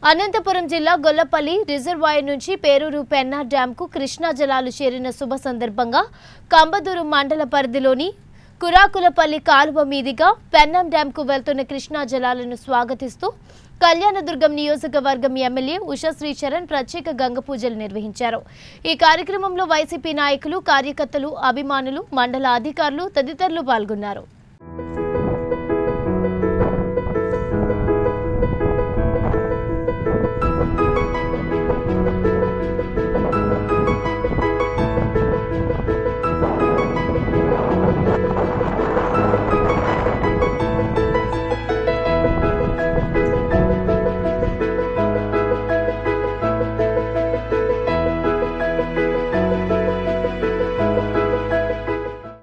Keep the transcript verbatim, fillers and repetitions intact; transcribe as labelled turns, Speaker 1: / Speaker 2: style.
Speaker 1: అనంతపురం జిల్లా గొల్లపల్లి రిజర్వాయర్ నుంచి పేరూరు పెన్నా డ్యాంకు కృష్ణా జలాలు చేరిన శుభ సందర్భంగా కంబదూరు మండల పరిధిలోని కురాకులపల్లి కాలువ మీదుగా పెన్నా డ్యాంకు వెళ్తున్న కృష్ణా జలాలను స్వాగతిస్తూ కళ్యాణదుర్గం నియోజకవర్గం ఎమ్మెల్యే ఉషా శ్రీచరణ్ ప్రత్యేక గంగ పూజలు నిర్వహించారు। ఈ కార్యక్రమంలో వైసీపీ నాయకులు, కార్యకర్తలు, అభిమానులు, మండల అధికారులు తదితరులు పాల్గొన్నారు।